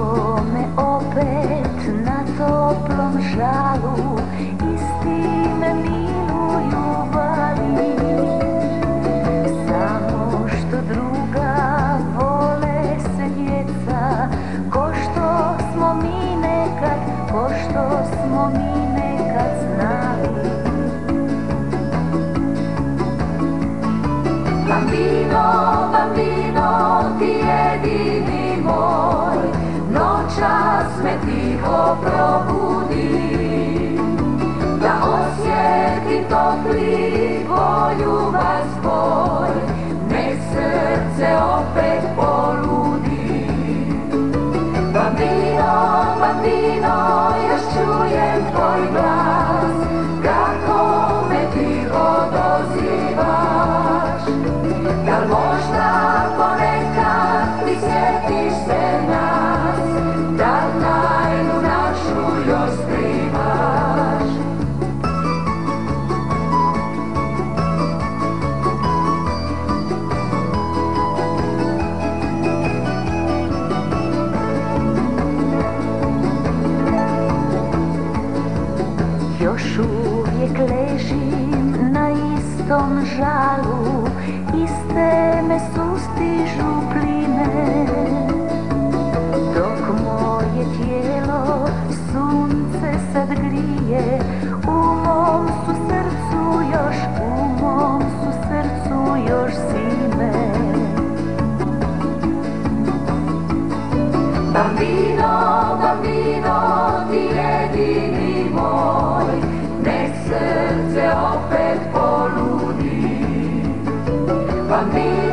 me opet na toplom žalu, isti me miluju vali. Samo što druga vole se djeca, ko što smo mi nekad, ko što smo mi nekad znali. Bambino, bambino, ti jedini moj, noćas me tiho probudi, da osjetim topli tvoj ljubav tvoj, nek srce opet poludi. Bambino, bambino, još čujem tvoj glas, kako me tiho dozivaš. Jel možda ponekad ti sjetiš se nas, da tajnu našu još skrivaš? Još uvijek ležim na istom žalu, iste me sustižu pline, dok moje tijelo sunce sad grije, u mom su srcu još zime. Bambino, bambino, ti jedini moj, nek srce opet poludi. Bambino,